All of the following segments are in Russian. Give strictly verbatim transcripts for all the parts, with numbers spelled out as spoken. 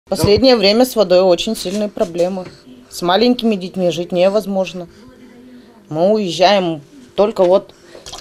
В последнее время с водой очень сильные проблемы. С маленькими детьми жить невозможно. Мы уезжаем только вот...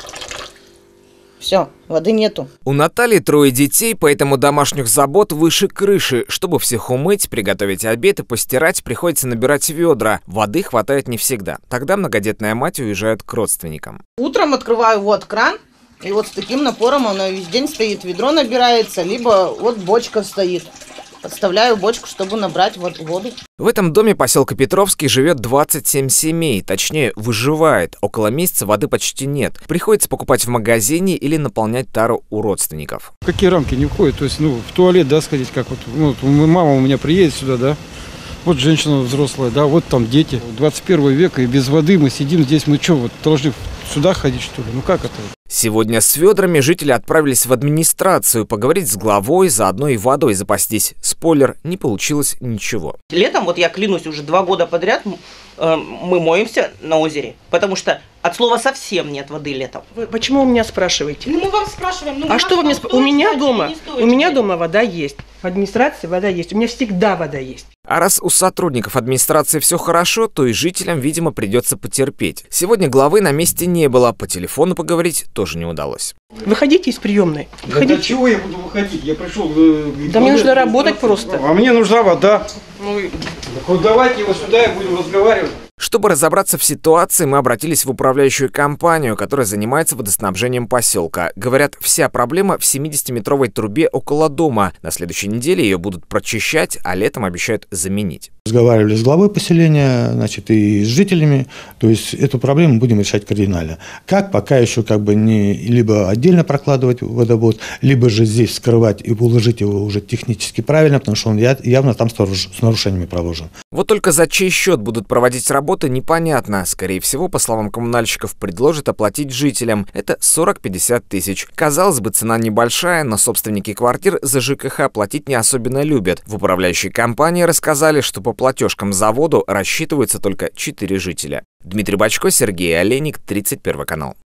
Все, воды нету. У Натальи трое детей, поэтому домашних забот выше крыши. Чтобы всех умыть, приготовить обед и постирать, приходится набирать ведра. Воды хватает не всегда. Тогда многодетная мать уезжает к родственникам. Утром открываю вот кран, и вот с таким напором оно весь день стоит. Ведро набирается, либо вот бочка стоит. Подставляю бочку, чтобы набрать воду. В этом доме поселка Петровский живет двадцать семь семей, точнее выживает. Около месяца воды почти нет. Приходится покупать в магазине или наполнять тару у родственников. Какие рамки не входят? То есть, ну, в туалет, да, сходить, как вот, ну, мама у меня приедет сюда, да, вот женщина взрослая, да, вот там дети. двадцать первый век, и без воды мы сидим здесь, мы что, вот должны сюда ходить, что ли? Ну как это? Сегодня с ведрами жители отправились в администрацию поговорить с главой, заодно и водой запастись. Спойлер, не получилось ничего. Летом, вот я клянусь, уже два года подряд э, мы моемся на озере, потому что от слова совсем нет воды летом. Вы почему у меня спрашиваете? Ну, мы вам спрашиваем. Ну, а что вы мне спрашиваете? У меня дома, у меня теперь? дома вода есть. В администрации вода есть. У меня всегда вода есть. А раз у сотрудников администрации все хорошо, то и жителям, видимо, придется потерпеть. Сегодня главы на месте не было, по телефону поговорить тоже не удалось. Выходите из приемной. Да до чего я буду выходить? Я пришел... Э, да мне нужно работать просто. А мне нужна вода. Ну, так вот давайте его сюда и будем разговаривать. Чтобы разобраться в ситуации, мы обратились в управляющую компанию, которая занимается водоснабжением поселка. Говорят, вся проблема в семидесятиметровой трубе около дома. На следующей неделе ее будут прочищать, а летом обещают заменить. Разговаривали с главой поселения, значит, и с жителями. То есть эту проблему будем решать кардинально. Как, пока еще как бы не либо отдельно прокладывать водовод, либо же здесь скрывать и уложить его уже технически правильно, потому что он явно там с нарушениями проложен. Вот только за чей счет будут проводить работы, непонятно. Скорее всего, по словам коммунальщиков, предложат оплатить жителям. Это сорок-пятьдесят тысяч. Казалось бы, цена небольшая, но собственники квартир за ЖКХ платить не особенно любят. В управляющей компании рассказали, что по платежкам за воду рассчитываются только четыре жителя. Дмитрий Бочко, Сергей Олейник, тридцать первый канал.